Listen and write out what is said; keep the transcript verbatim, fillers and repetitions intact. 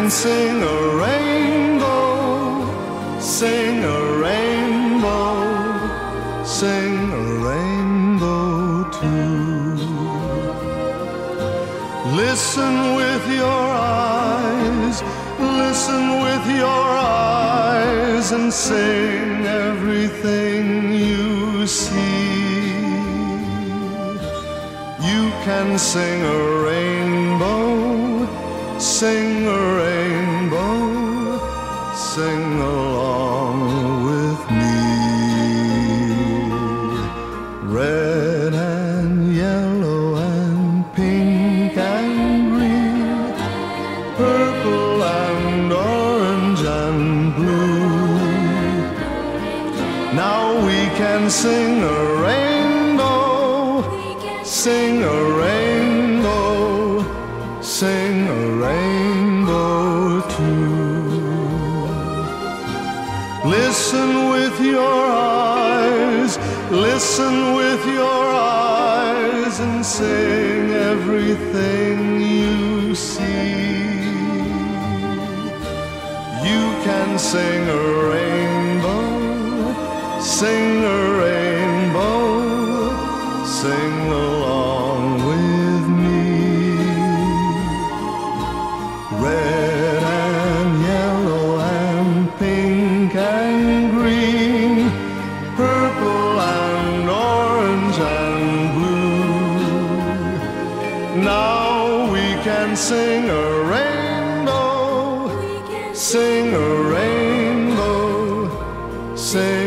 can sing a rainbow, sing a rainbow, sing a rainbow too. Listen with your eyes, listen with your eyes, and sing everything you see. You can sing a rainbow, sing a rainbow, sing along with me. Red and yellow and pink and green, purple and orange and blue. Now we can sing a rainbow, sing a rainbow, sing a rainbow too. Listen with your eyes, listen with your eyes, and sing everything you see. You can sing a rainbow, sing a rainbow, sing along with me. Red and yellow and pink and green, purple and orange and blue. Now we can sing a rainbow, sing a rainbow, sing